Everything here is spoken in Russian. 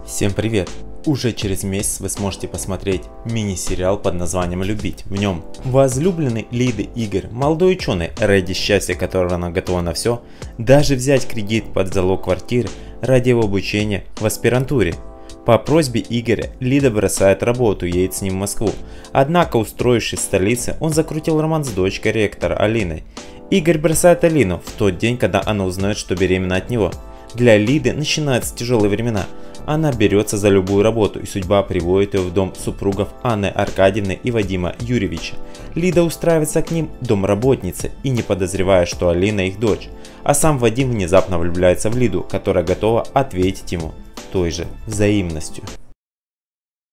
Всем привет! Уже через месяц вы сможете посмотреть мини-сериал под названием «Любить». В нем возлюбленный Лиды Игорь, молодой ученый, ради счастья которого она готова на все, даже взять кредит под залог квартиры ради его обучения в аспирантуре. По просьбе Игоря Лида бросает работу и едет с ним в Москву. Однако, устроившись в столице, он закрутил роман с дочкой ректора Алиной. Игорь бросает Алину в тот день, когда она узнает, что беременна от него. Для Лиды начинаются тяжелые времена. Она берется за любую работу, и судьба приводит ее в дом супругов Анны Аркадьевны и Вадима Юрьевича. Лида устраивается к ним домработницей и не подозревая, что Алина их дочь. А сам Вадим внезапно влюбляется в Лиду, которая готова ответить ему той же взаимностью.